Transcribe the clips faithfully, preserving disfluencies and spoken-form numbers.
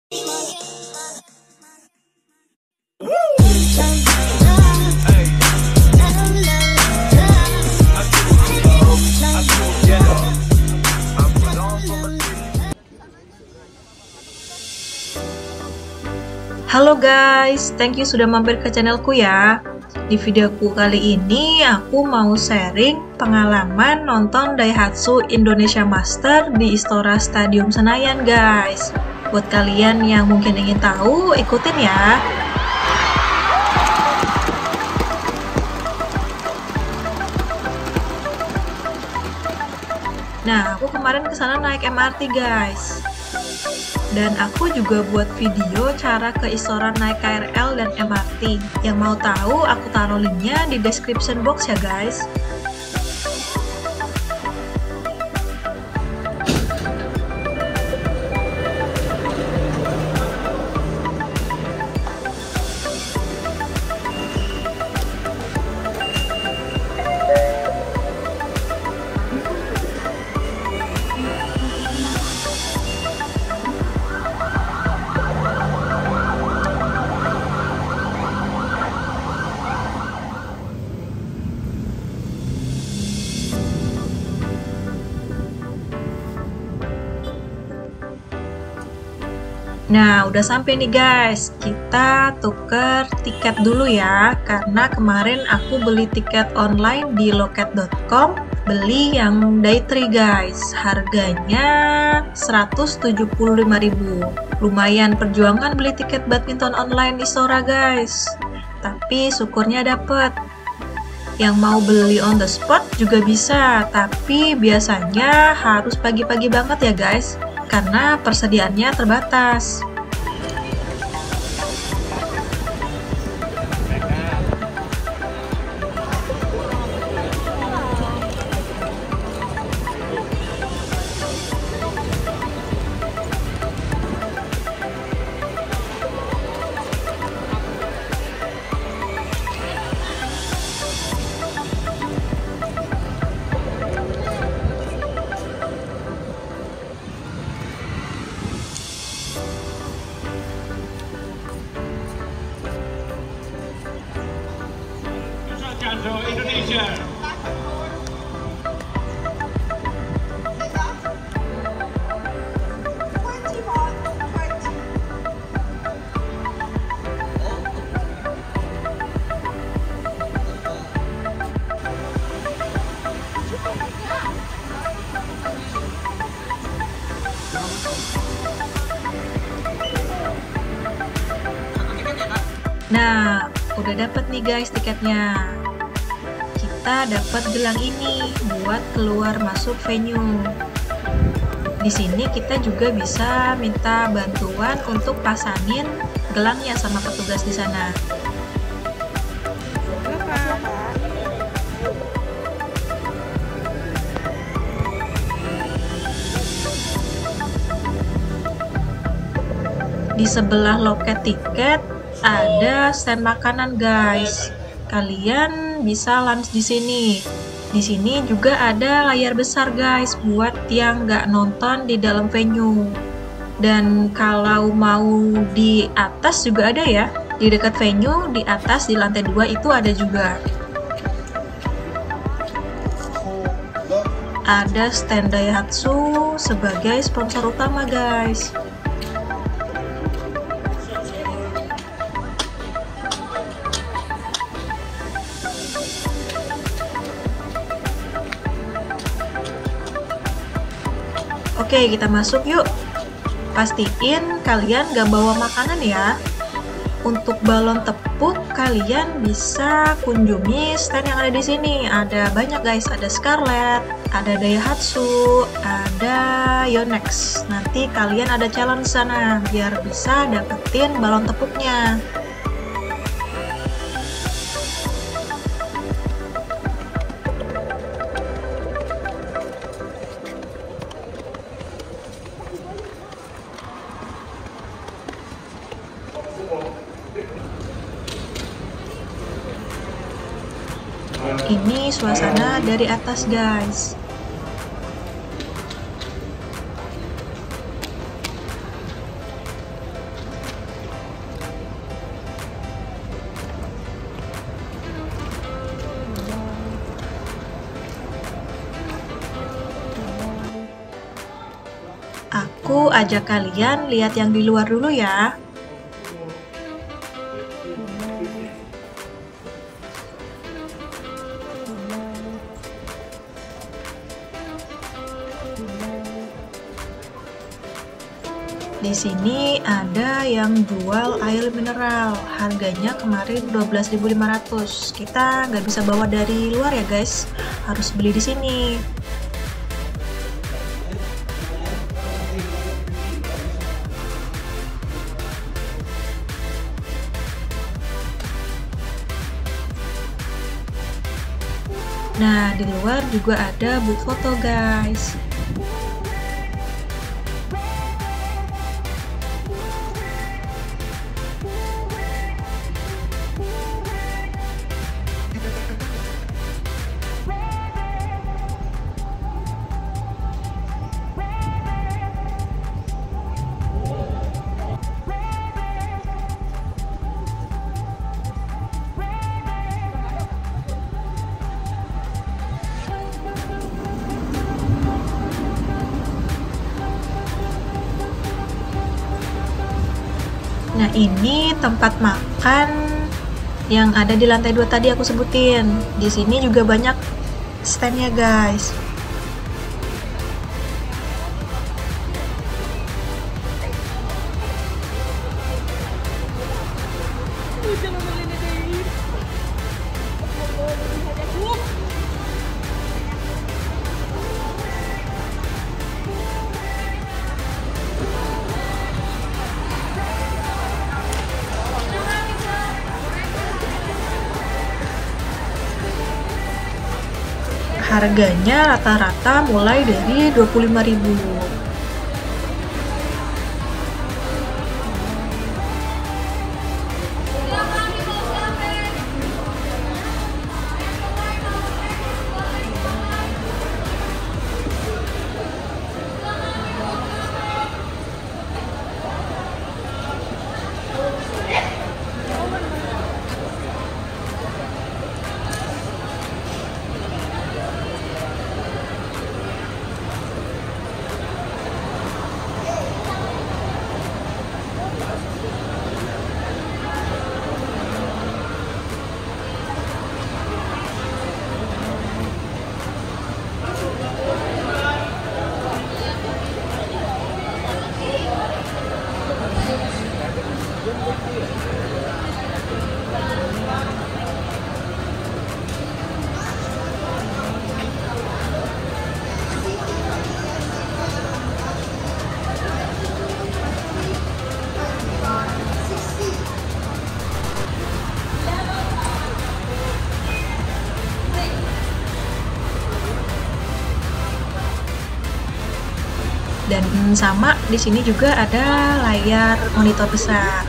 Halo guys, thank you sudah mampir ke channelku ya. Di videoku kali ini aku mau sharing pengalaman nonton Daihatsu Indonesia Master di Istora Stadium Senayan guys. Buat kalian yang mungkin ingin tahu, ikutin ya. Nah, aku kemarin kesana naik M R T guys. Dan aku juga buat video cara ke Istora naik K R L dan M R T. Yang mau tahu, aku taruh linknya di description box ya guys. Nah, udah sampai nih guys. Kita tuker tiket dulu ya, karena kemarin aku beli tiket online di loket dot com, beli yang day three guys. Harganya seratus tujuh puluh lima ribu. Lumayan perjuangan beli tiket badminton online di Istora guys. Tapi syukurnya dapet. Yang mau beli on the spot juga bisa, tapi biasanya harus pagi-pagi banget ya guys, karena persediaannya terbatas. Indonesia. Nah, udah dapet nih guys tiketnya. Kita dapat gelang ini buat keluar masuk venue. Di sini kita juga bisa minta bantuan untuk pasangin gelangnya sama petugas di sana. Di sebelah loket tiket ada stand makanan guys. Kalian bisa lunch di sini. Di sini juga ada layar besar guys buat yang nggak nonton di dalam venue. Dan kalau mau di atas juga ada ya. Di dekat venue, di atas di lantai dua itu ada juga. Ada stand Daihatsu sebagai sponsor utama guys. Oke, kita masuk yuk. Pastiin kalian gak bawa makanan ya. Untuk balon tepuk, kalian bisa kunjungi stand yang ada di sini. Ada banyak guys, ada Scarlett, ada Daihatsu, ada Yonex. Nanti kalian ada challenge sana biar bisa dapetin balon tepuknya. Ini suasana dari atas guys. aku ajak kalian lihat yang di luar dulu ya. Di sini ada yang jual air mineral, harganya kemarin dua belas ribu lima ratus. Kita nggak bisa bawa dari luar ya guys, harus beli di sini. Nah, di luar juga ada booth foto guys. Nah, ini tempat makan yang ada di lantai dua tadi aku sebutin. Di sini juga banyak standnya guys. Harganya rata-rata mulai dari dua puluh lima ribu. Dan sama di sini juga ada layar monitor besar.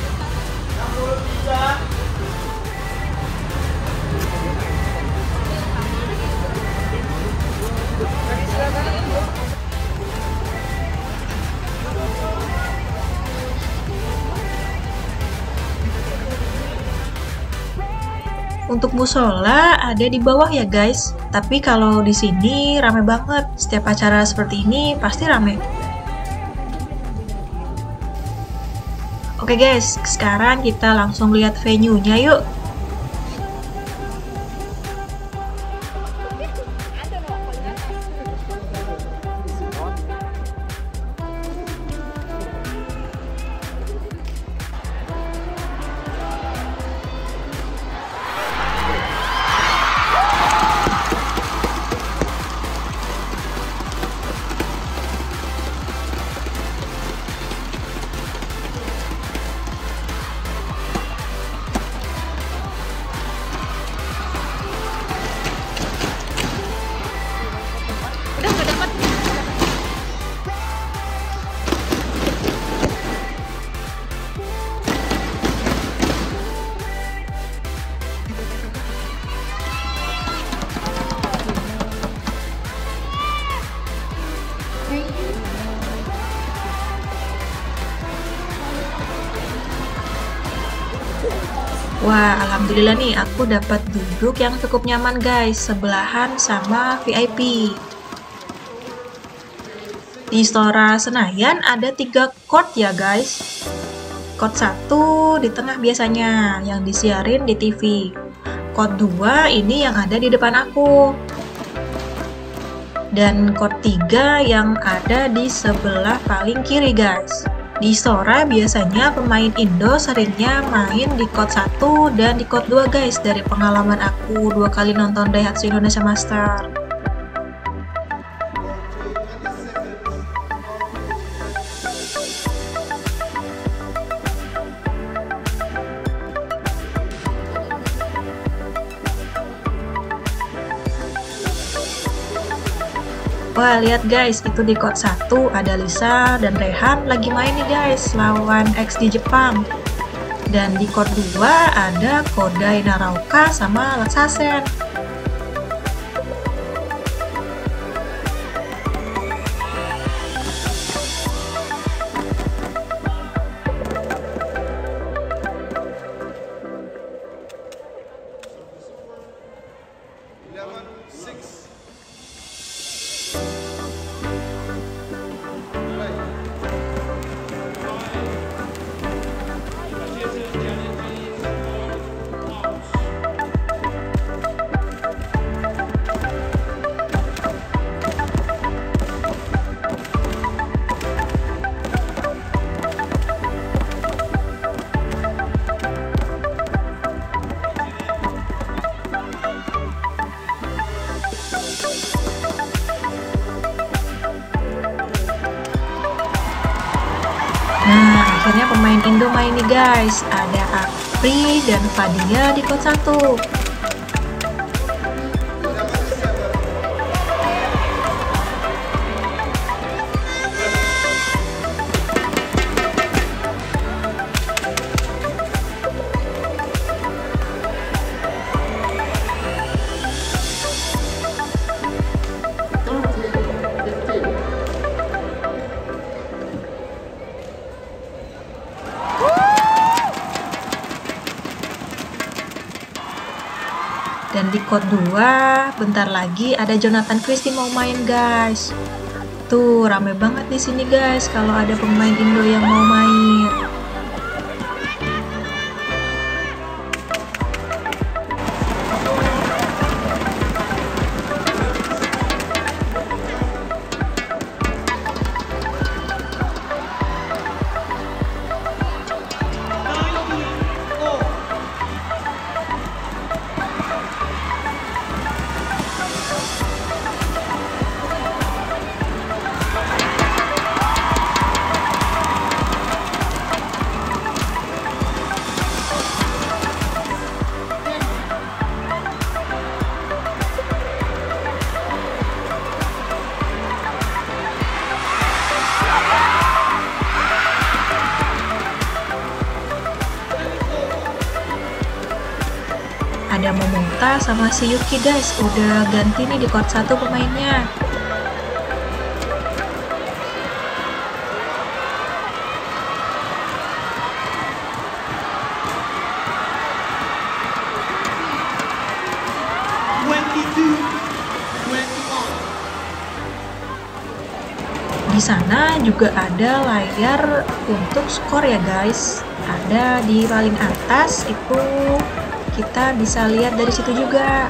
Untuk musola ada di bawah ya guys. Tapi kalau di sini rame banget. Setiap acara seperti ini pasti rame. Oke guys, sekarang kita langsung lihat venue-nya yuk. Wah, alhamdulillah nih aku dapat duduk yang cukup nyaman guys, sebelahan sama V I P. Di Istora Senayan ada tiga court ya guys. Court satu di tengah biasanya yang disiarin di T V. Court dua ini yang ada di depan aku. Dan court tiga yang ada di sebelah paling kiri guys. Di Istora biasanya pemain Indo seringnya main di court satu dan di court dua guys, dari pengalaman aku dua kali nonton Daihatsu Indonesia Master. Wah, lihat guys, itu di court satu ada Lisa dan Rehan lagi main nih guys, lawan X di Jepang. Dan di court dua ada Kodai Naraoka sama Latsasen. Nah, akhirnya pemain Indo main nih guys. Ada Apri dan Fadia di court satu. Dan di court dua, bentar lagi ada Jonathan Christie mau main guys. Tuh, rame banget di sini guys kalau ada pemain Indo yang mau main. Ada Momota sama si Yuki guys, udah ganti nih di court satu pemainnya. Di sana juga ada layar untuk skor ya guys. Ada di paling atas itu, kita bisa lihat dari situ juga.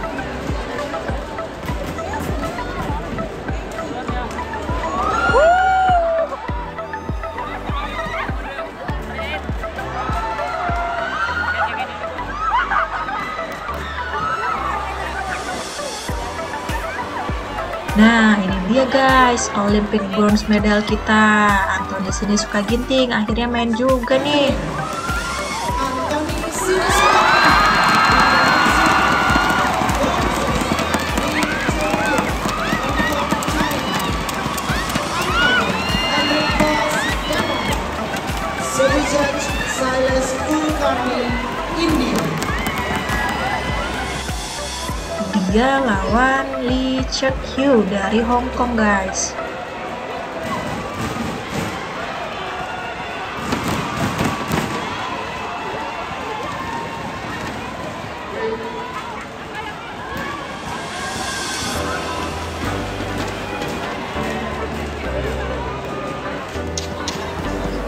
Nah, ini dia guys, Olympic bronze medal kita. Anthony Sinisuka Ginting akhirnya main juga nih. Dia lawan Lee Cheuk-hyo dari Hong Kong guys.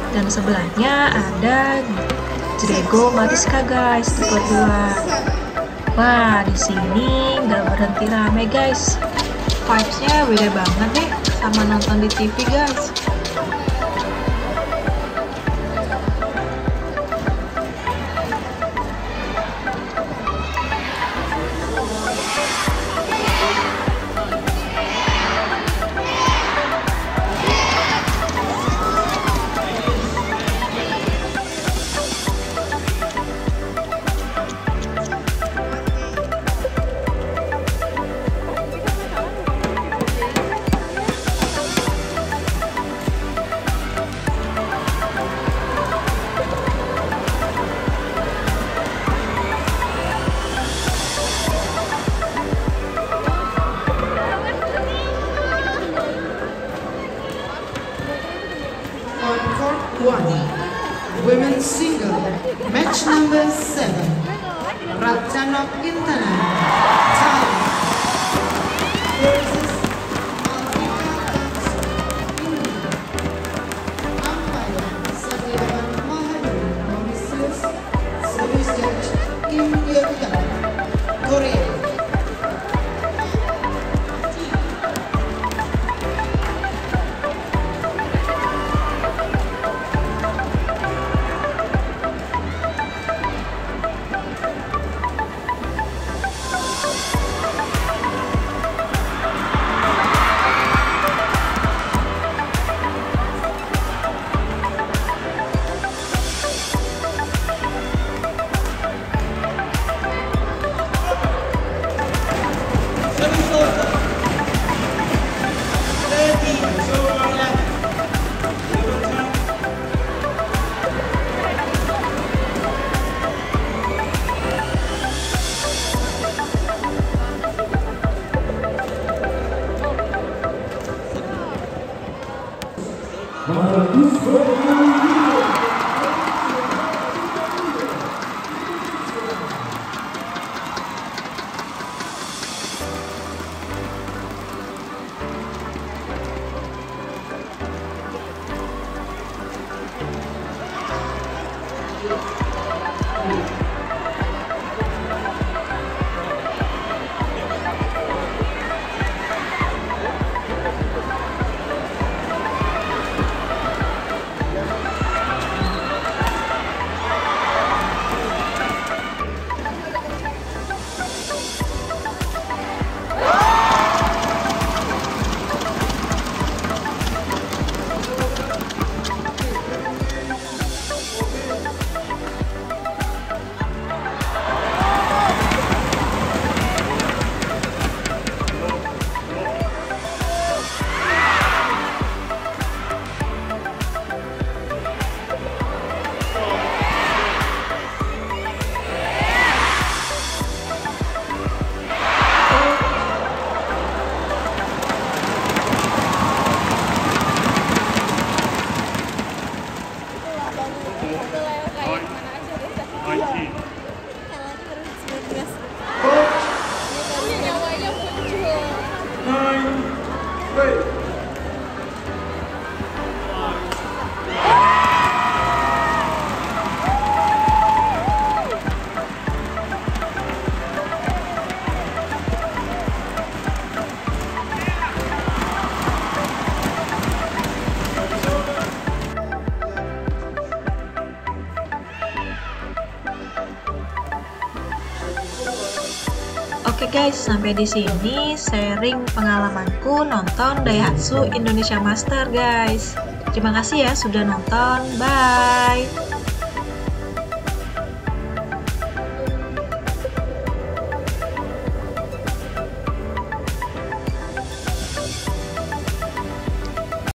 Dan sebelahnya ada Grego Mariska guys, tipe dua. Wah, di sini nggak berhenti rame guys. Vibes-nya beda banget deh sama nonton di T V guys. One, women's single, match number seven, Ratchanok Internet, Thailand, versus Alvika India. Umpire Satyavan Mahadev, Promises, Service Judge Kim Yeon-yeon, Korea. Oke guys, sampai di sini sharing pengalamanku nonton Daihatsu Indonesia Master guys. Terima kasih ya sudah nonton. Bye.